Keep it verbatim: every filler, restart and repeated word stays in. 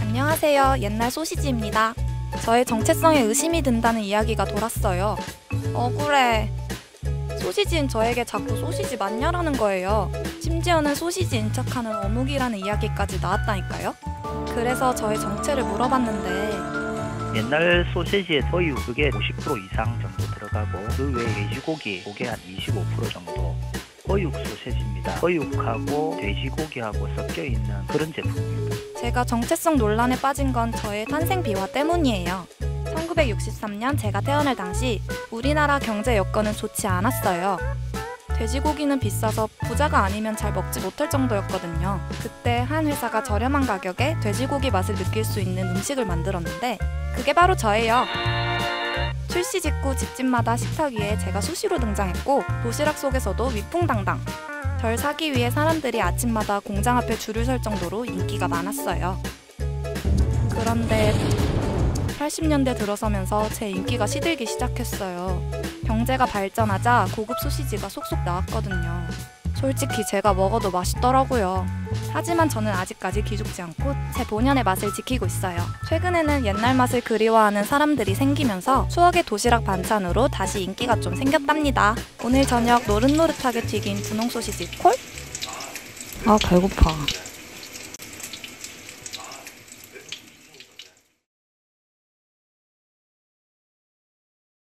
안녕하세요. 옛날 소시지입니다. 저의 정체성에 의심이 든다는 이야기가 돌았어요. 억울해. 소시지인 저에게 자꾸 소시지 맞냐라는 거예요. 심지어는 소시지인 척하는 어묵이라는 이야기까지 나왔다니까요. 그래서 저의 정체를 물어봤는데 옛날 소시지의 소유 그게 오십 퍼센트 이상 정도 들어가고 그 외에 돼지고기 그게 한 이십오 퍼센트 정도 허육 소시지입니다. 허육하고 돼지고기하고 섞여 있는 그런 제품입니다. 제가 정체성 논란에 빠진 건 저의 탄생 비화 때문이에요. 천구백육십삼 년 제가 태어날 당시 우리나라 경제 여건은 좋지 않았어요. 돼지고기는 비싸서 부자가 아니면 잘 먹지 못할 정도였거든요. 그때 한 회사가 저렴한 가격에 돼지고기 맛을 느낄 수 있는 음식을 만들었는데 그게 바로 저예요. 출시 직후 집집마다 식탁 위에 제가 수시로 등장했고 도시락 속에서도 위풍당당. 절 사기 위해 사람들이 아침마다 공장 앞에 줄을 설 정도로 인기가 많았어요. 그런데 팔십 년대 들어서면서 제 인기가 시들기 시작했어요. 경제가 발전하자 고급 소시지가 속속 나왔거든요. 솔직히 제가 먹어도 맛있더라고요. 하지만 저는 아직까지 기죽지 않고 제 본연의 맛을 지키고 있어요. 최근에는 옛날 맛을 그리워하는 사람들이 생기면서 추억의 도시락 반찬으로 다시 인기가 좀 생겼답니다. 오늘 저녁 노릇노릇하게 튀긴 분홍 소시지 콜? 아 배고파.